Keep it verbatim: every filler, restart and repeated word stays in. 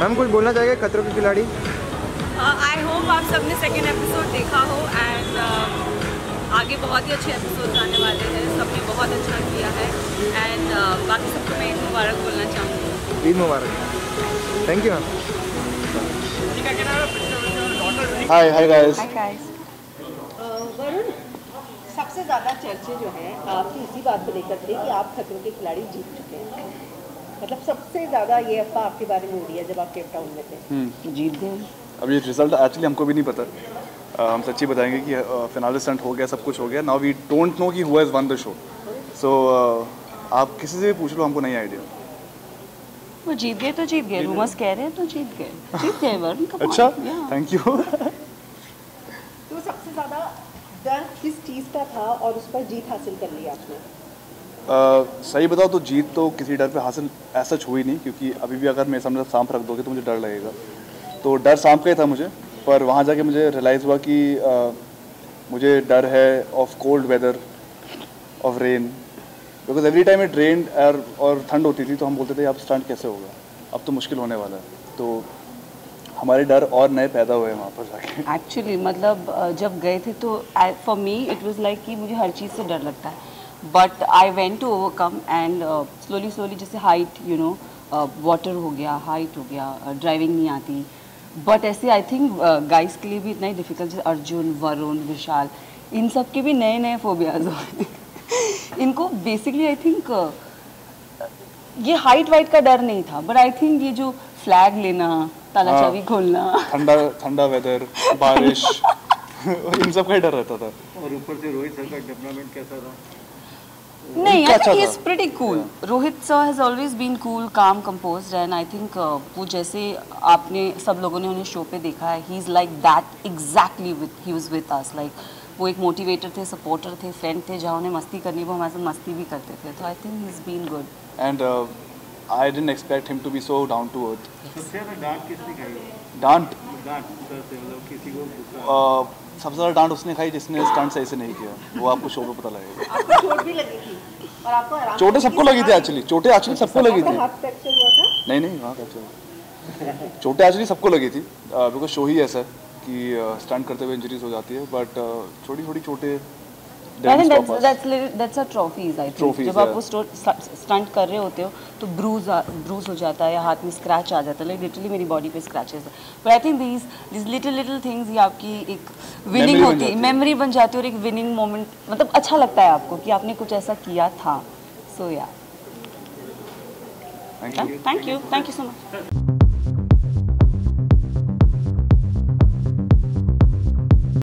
Ma'am कुछ बोलना चाहेंगे खतरों के खिलाड़ी? आई uh, होप आप सबने सेकेंड एपिसोड देखा हो एंड uh, आगे बहुत ही अच्छे एपिसोड आने वाले हैं। सबने बहुत अच्छा किया है एंड uh, बाकी सबको मैं ईद मुबारक बोलना चाहूँगी। ईद मुबारक। Thank you ma'am. Hi hi guys. Hi guys. Varun, सबसे ज़्यादा चर्चे जो हैं आपकी इसी बात को लेकर थे कि आप खतरों के खिलाड़ी जीत चुके हैं। मतलब सबसे ज़्यादा ये अफवाह आपके बारे में हो रही है जब आप केप टाउन में थे। जीत गए। अब ये रिजल्ट एक्चुअली हमको भी नहीं पता। uh, हम सच्ची बताएंगे कि फिनाले स्टंट हो गया, सब कुछ हो गया। नाउ वी डोंट नो कि who has won the show. So आप किसी से भी पूछ लो, हमको नहीं आइडिया। वो जीत गए तो जीत गए, रूमर्स कह रहे हैं तो जीत गए, जीत गए वरुण। अच्छा, थैंक यू। तो सबसे ज़्यादा डर किस चीज़ का था और उस पर जीत हासिल कर ली आपने? Uh, सही बताओ तो जीत तो किसी डर पे हासिल ऐसा हुई नहीं, क्योंकि अभी भी अगर मेरे सामने सांप रख दोगे तो मुझे डर लगेगा। तो डर सांप का ही था मुझे, पर वहाँ जाके मुझे रियलाइज़ हुआ कि uh, मुझे डर है of cold weather, of rain, because every time it rain और, और ठंड होती थी तो हम बोलते थे अब स्टंट कैसे होगा, अब तो मुश्किल होने वाला है। तो हमारे डर और नए पैदा हुए वहाँ पर जाके। एक्चुअली मतलब जब गए थे तो for me it was like कि मुझे हर चीज़ से डर लगता है, but I went to overcome and slowly slowly, जैसे हाइट यू नो वाटर हो गया, हाइट हो गया, ड्राइविंग uh, नहीं आती, बट ऐसे आई थिंक गाइस के लिए भी इतना ही डिफिकल्ट, जैसे अर्जुन, वरुण, विशाल, इन सब के भी नए नए फोबियाज हो इनको बेसिकली आई थिंक uh, ये हाइट वाइट का डर नहीं था, बट आई थिंक ये जो फ्लैग लेना, ताला चाबी खोलना, ठंडा ठंडा वेदर, बारिश इन सब का डर रहता था। और ऊपर से रोहित सर का टेम्परामेंट कैसा था? नहीं, I think he is pretty cool. Rohit sir has always been cool, calm, composed, and I think वो जैसे आपने सब लोगों ने उन्हें शो पे देखा है, he is like that exactly with he was with us. Like वो एक मोटिवेटर थे, सपोर्टर थे, फ्रेंड थे, जहाँ उन्हें मस्ती करनी वो हमारे साथ मस्ती भी करते थे। तो I think he is been good and I didn't expect him to be so down to earth. सबसे ज़्यादा डांट किसने खाई? डांट डांट सर से, मतलब किसी को गुस्सा? uh, सबसे ज़्यादा डांट उसने खाई जिसने स्टंट सही से नहीं किया, वो आपको शो में पता लगेगा। आपको चोट भी लगी थी और आपको आराम चोटें सबको लगी थी एक्चुअली, चोटें एक्चुअली सबको लगी थी। हाथ फ्रैक्चर हुआ था? नहीं नहीं, वहाँ फ्रैक्चर, चोटें एक्चुअली सबको लगी थी, बिकॉज शो ही ऐसा है कि स्टंट करते हुए इंजरीज हो जाती है, बट छोटी छोटी चोटें। I think that's that's that's a trophies. I think जब आप वो स्टंट कर रहे होते हो तो ब्रूज ब्रूज हो जाता है या हाथ में स्क्रैच आ जाता है, लाइक लिटरली मेरी बॉडी पे स्क्रैचेस है, but I think these these little little things ये आपकी एक विनिंग होती है, मेमोरी बन जाती है और एक विनिंग मोमेंट, मतलब अच्छा लगता है आपको कि आपने कुछ ऐसा किया था। So yeah, thank you thank you thank you so much.